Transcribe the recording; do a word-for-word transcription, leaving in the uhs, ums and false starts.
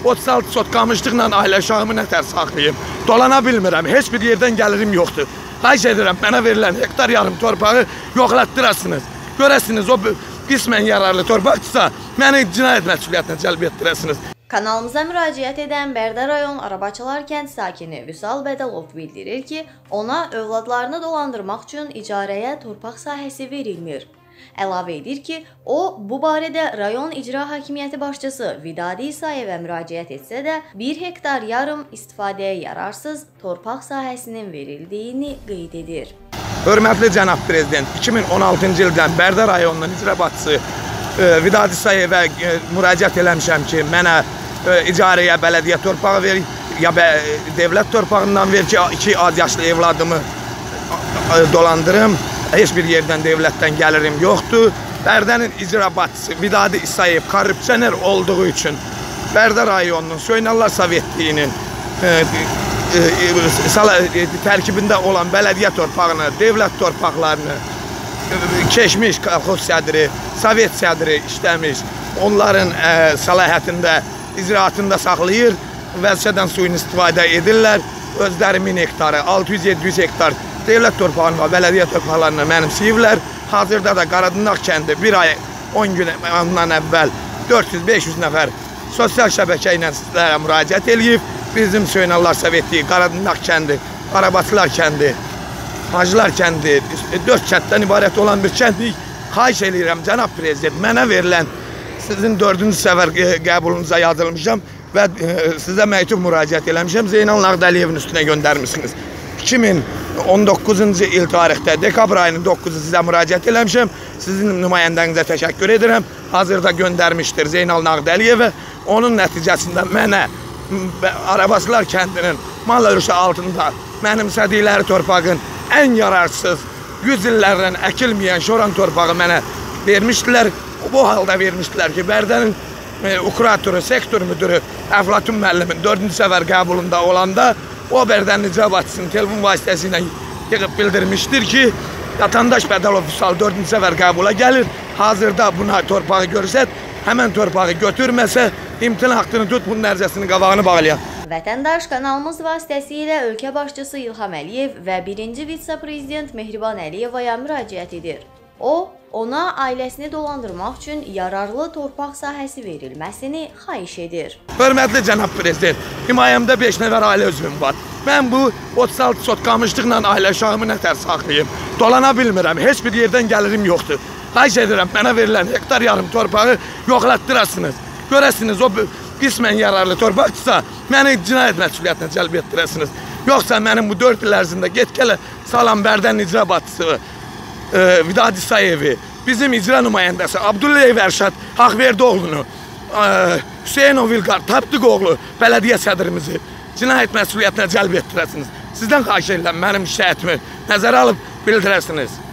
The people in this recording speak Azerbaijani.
otuz altı sot qamışlıqla ailə uşağımı nətər saxlayım. Dolana bilmirəm, heç bir yerdən gəlirim yoxdur. Xahiş edirəm, mənə verilən hektar yarım torpağı yoxlatdırasınız. Görəsiniz, o qismən yararlı torpaqdırsa, məni cinayət məsuliyyətinə cəlb etdirəsiniz. Kanalımıza müraciət edən Bərdə rayon Arabaçılar kənd sakini Vüsal Bədəlov bildirir ki, ona övladlarını dolandırmaq üçün icarəyə torpaq sahəsi verilmir. Əlavə edir ki, o, bu barədə rayon icra hakimiyyəti başçısı Vidadi İsayevə müraciət etsə də, bir hektar yarım istifadəyə yararsız torpaq sahəsinin verildiyini qeyd edir. Hörmətli cənab prezident, iki min on altıncı ildən Bərdə rayonunun icra başçısı Vidadi İsayevə müraciət eləmişəm ki, mənə icarəyə bələdiyyə torpağı ver, ya devlət torpağından ver ki, iki az yaşlı evladımı dolandırım. Heç bir yerdən devlətdən gəlirim yoxdur. Bərdənin icra başçısı Vidadi İsayev korrupsioner olduğu üçün Bərdə rayonunun Söynallar Sovetliyinin tərkibində olan bələdiyyə torpağını, devlət torpaqlarını keçmiş kolxoz sədri, Sovet sədri işləmiş, onların səlahiyyətində, icraatında saxlayır, vəzifədən suyunu istifadə edirlər. Özləri min hektarı, altı yüz yeddi yüz hektar devlət torpağını və bələdiyyə torpaqlarını mənimsəyiblər. Hazırda da Qaradınaq kəndi bir ay on gün ondan əvvəl dörd yüz beş yüz nəfər sosial şəbəkə ilə sizlərə müraciət edib. Bizim Söynallar Sovetliyi, Qaradınaq kəndi, Arabaçılar kəndi, Hacılar kəndi, dörd kənddən ibarət olan bir kəndik. Xahiş edirəm, cənab prezident, mənə verilən sizin dördüncü səfər qəbulunuza yazılmışam və sizə məktub müraciət eləmişəm. Zeynal Nağdəliyevin üstünə göndərmişsiniz. iki min on doqquzuncu il tarixdə dekabr ayının doqquzu sizə müraciət eləmişəm. Sizin nümayəndənizə təşəkkür edirəm. Hazırda göndərmişdir Zeynal Nağdəliyevə. Onun nəticəsində mənə Arabaçılar kəndinin mal örüşü altında mənimsədikləri torpağın ən yararsız, yüz illərdən əkilməyən şoran torpağı mənə vermişdilər. Bu halda vermişdilər ki, Bərdənin ukuratoru, sektor müdürü Əflatun müəllimin dördüncü səfər qəbulunda olanda o Bərdənin icra başçısının telefon vasitəsilə yığıb bildirmişdir ki, Vatandaş Bədəlov Vüsal dördüncü səfər qəbula gəlir. Hazırda buna torpağı görsət, həmən torpağı götürməsə, imtina haqqını tut, bunun ərizəsinin qabağını bağlayaq. Vətəndaş kanalımız vasitəsilə ölkə başçısı İlham Əliyev və birinci vitse-prezident Mehriban Əliyevaya müraciət edir. O, ona ailəsini dolandırmaq üçün yararlı torpaq sahəsi verilməsini xahiş edir. Hörmətli cənab prezident, himayəmdə beş nəfər ailə üzvüm var. Mən bu otuz altı sot qamışlıqla ailə uşağımı nətər saxlayım. Dolana bilmirəm, heç bir yerdən gəlirim yoxdur. Xahiş edirəm, mənə verilən hektar yarım torpağı yoxlatdırasınız. Görəsiniz, o qismən yararlı torpaqdırsa, məni cinayət məsuliyyətinə cəlb etdirəsiniz. Yoxsa mənim bu dörd il ərzində get-gələ Salam Bərdənin icra başçısı Vidadi İsayevi, bizim icra nümayəndəsi Abdullayev Ərşad Haqverdoğlunu, Hüseynov İlqar Tapdıqoğlu bələdiyyə sədrimizi cinayət məsuliyyətinə cəlb etdirəsiniz. Sizdən xahiş edirəm, mənim şikayətimi nəzərə alıb bildirəsiniz.